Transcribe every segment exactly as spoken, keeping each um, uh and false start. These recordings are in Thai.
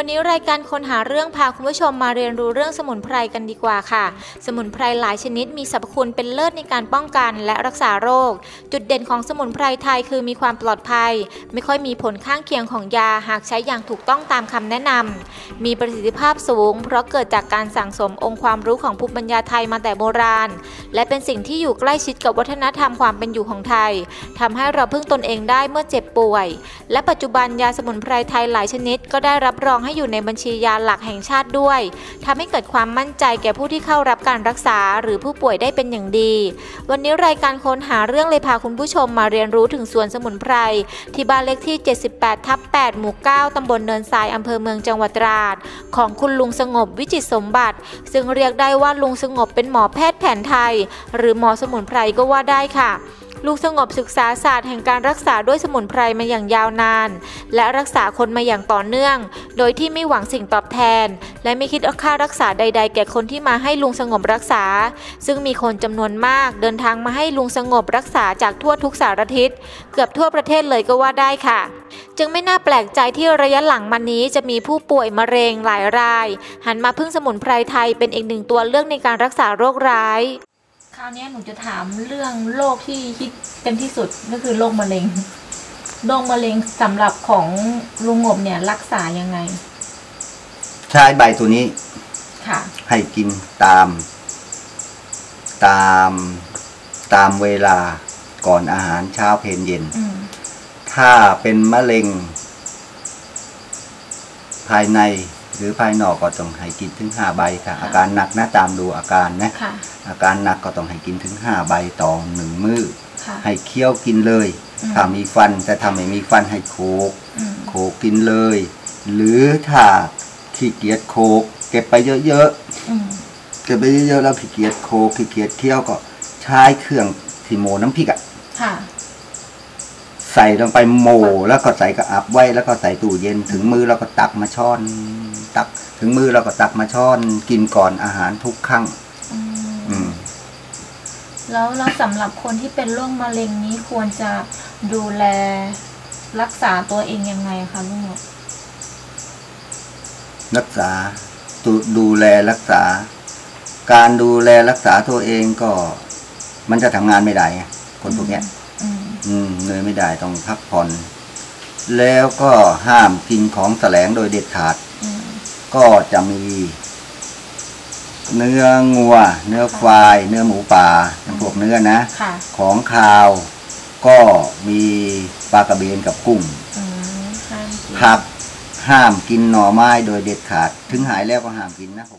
วันนี้รายการค้นหาเรื่องพาคุณผู้ชมมาเรียนรู้เรื่องสมุนไพรกันดีกว่าค่ะสมุนไพรหลายชนิดมีสรรพคุณเป็นเลิศในการป้องกันและรักษาโรคจุดเด่นของสมุนไพรไทยคือมีความปลอดภัยไม่ค่อยมีผลข้างเคียงของยาหากใช้อย่างถูกต้องตามคำแนะนำมีประสิทธิภาพสูงเพราะเกิดจากการสั่งสมองค์ความรู้ของภูมิปัญญาไทยมาแต่โบราณและเป็นสิ่งที่อยู่ใกล้ชิดกับวัฒนธรรมความเป็นอยู่ของไทยทำให้เราพึ่งตนเองได้เมื่อเจ็บป่วยและปัจจุบันยาสมุนไพรไทยหลายชนิดก็ได้รับรองให้อยู่ในบัญชียาหลักแห่งชาติด้วยทำให้เกิดความมั่นใจแก่ผู้ที่เข้ารับการรักษาหรือผู้ป่วยได้เป็นอย่างดีวันนี้รายการค้นหาเรื่องเลยพาคุณผู้ชมมาเรียนรู้ถึงสวนสมุนไพรที่บ้านเลขที่เจ็ดสิบแปดทับแปดหมู่เก้าตำบลเนินทรายอำเภอเมืองจังหวัดตราดของคุณลุงสงบวิจิตรสมบัติซึ่งเรียกได้ว่าลุงสงบเป็นหมอแพทย์แผนไทยหรือหมอสมุนไพรก็ว่าได้ค่ะลุงสงบศึกษาศาสตร์แห่งการรักษาด้วยสมุนไพรมาอย่างยาวนานและรักษาคนมาอย่างต่อเนื่องโดยที่ไม่หวังสิ่งตอบแทนและไม่คิดค่ารักษาใดๆแก่คนที่มาให้ลุงสงบรักษาซึ่งมีคนจำนวนมากเดินทางมาให้ลุงสงบรักษาจากทั่วทุกสารทิศเกือบทั่วประเทศเลยก็ว่าได้ค่ะจึงไม่น่าแปลกใจที่ระยะหลังมานี้จะมีผู้ป่วยมะเร็งหลายรายหันมาพึ่งสมุนไพรไทยเป็นอีกหนึ่งตัวเลือกในการรักษาโรคร้ายคราวนี้หนูจะถามเรื่องโรคที่ฮิตเป็นที่สุดก็คือโรคมะเร็งโรคมะเร็งสำหรับของลุงงบเนี่ยรักษายังไงใช้ใบตัวนี้ค่ะให้กินตามตามตามเวลาก่อนอาหารเช้าเพลเย็นถ้าเป็นมะเร็งภายในหรือภายนอกก็ต้องให้กินถึงห้าใบค่ะอาการหนักนะตามดูอาการนะอาการหนักก็ต้องให้กินถึงห้าใบต่อหนึ่งมื้อให้เคี้ยวกินเลยถ้ามีฟันแต่ถ้าไม่มีฟันให้โขกโขกกินเลยหรือถ้าขี้เกียจโขกเก็บไปเยอะๆเก็บไปเยอะๆแล้วขี้เกียจโขกขี้เกียจเคี้ยวก็ใช้เครื่องที่โมน้ำพริกอ่ะใส่ลงไปโมแล้วก็ใส่กระอับไว้แล้วก็ใส่ตู้เย็นถึงมือแล้วก็ตักมาช้อนตักถึงมือเราก็ตักมาช้อนกินก่อนอาหารทุกครั้งอืมแล้วแล้วสำหรับคนที่เป็นโรคมะเร็งนี้ควรจะดูแลรักษาตัวเองยังไงคะลุงหมอรักษาดูดูแลรักษาการดูแลรักษาตัวเองก็มันจะทำงานไม่ได้คนพวกเนี้ยอืมเหนื่อยไม่ได้ต้องพักผ่อนแล้วก็ห้ามกินของแสลงโดยเด็ดขาดก็จะมีเนื้องัวเนื้อควายเนื้อหมูป่าพวกเนื้อนะของคาวก็มีปลากระเบนกับกุ้งผักห้ามกินหน่อไม้โดยเด็ดขาดถึงหายแล้วก็ห้ามกินนะ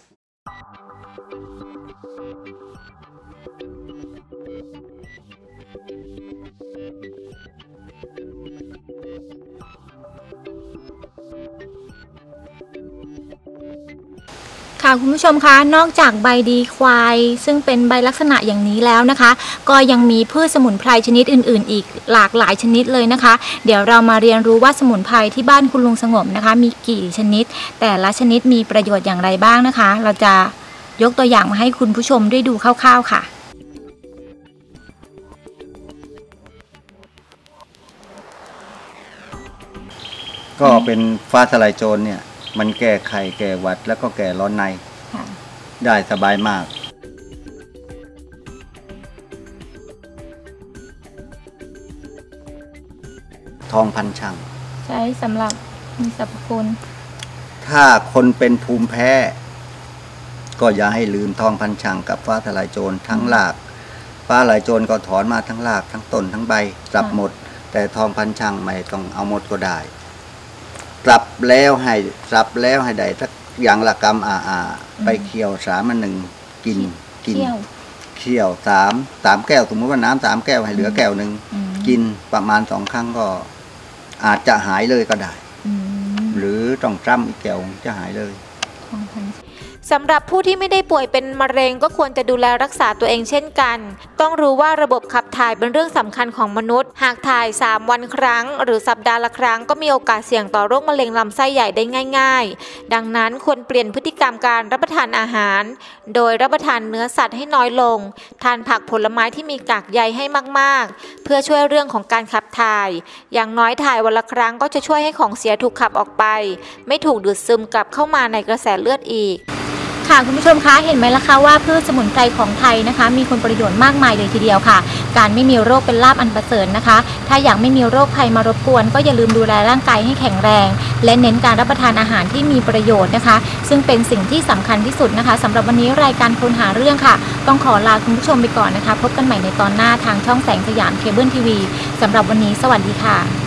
ค่ะคุณผู้ชมคะนอกจากใบดีควายซึ่งเป็นใบลักษณะอย่างนี้แล้วนะคะก็ยังมีพืชสมุนไพรชนิดอื่นๆอีกหลากหลายชนิดเลยนะคะเดี๋ยวเรามาเรียนรู้ว่าสมุนไพรที่บ้านคุณลุงสงบนะคะมีกี่ชนิดแต่ละชนิดมีประโยชน์อย่างไรบ้างนะคะเราจะยกตัวอย่างมาให้คุณผู้ชมได้ดูคร่าวๆค่ะก็เป็นฟ้าทลายโจรเนี่ยมันแก้ไข้แก้หวัดแล้วก็แก้ร้อนในได้สบายมากทองพันช่างใช้สำหรับมีสรรพคุณถ้าคนเป็นภูมิแพ้ก็อย่าให้ลืมทองพันช่างกับฟ้าทลายโจรทั้งรากฟ้าทลายโจรก็ถอนมาทั้งรากทั้งต้นทั้งใบสับหมดแต่ทองพันช่างไม่ต้องเอาหมดก็ได้สับแล้วให้สับแล้วให้ได้สักอย่างละกำอาอาไปเคี่ยวสามอันหนึ่งกินกินเคี่ยวสามสามแก้วสมมติว่าน้ำสามแก้วให้เหลือแก้วหนึ่งกินประมาณสองครั้งก็อาจจะหายเลยก็ได้หรือต้องจ้ำอีกแก้วจะหายเลยสำหรับผู้ที่ไม่ได้ป่วยเป็นมะเร็งก็ควรจะดูแลรักษาตัวเองเช่นกันต้องรู้ว่าระบบขับถ่ายเป็นเรื่องสำคัญของมนุษย์หากถ่ายสามวันครั้งหรือสัปดาห์ละครั้งก็มีโอกาสเสี่ยงต่อโรคมะเร็งลำไส้ใหญ่ได้ง่ายๆดังนั้นควรเปลี่ยนพฤติกรรมการรับประทานอาหารโดยรับประทานเนื้อสัตว์ให้น้อยลงทานผักผลไม้ที่มีกากใยให้มากๆเพื่อช่วยเรื่องของการขับถ่ายอย่างน้อยถ่ายวันละครั้งก็จะช่วยให้ของเสียถูกขับออกไปไม่ถูกดูดซึมกลับเข้ามาในกระแสเลือดอีกค่ะคุณผู้ชมคะเห็นไหมล่ะคะว่าพืชสมุนไพรของไทยนะคะมีคุณประโยชน์มากมายเลยทีเดียวค่ะการไม่มีโรคเป็นลาภอันประเสริฐนะคะถ้าอยากไม่มีโรคภัยมารบกวนก็อย่าลืมดูแลร่างกายให้แข็งแรงและเน้นการรับประทานอาหารที่มีประโยชน์นะคะซึ่งเป็นสิ่งที่สำคัญที่สุดนะคะสำหรับวันนี้รายการค้นหาเรื่องค่ะต้องขอลาคุณผู้ชมไปก่อนนะคะพบกันใหม่ในตอนหน้าทางช่องแสงสยามเคเบิลทีวีสำหรับวันนี้สวัสดีค่ะ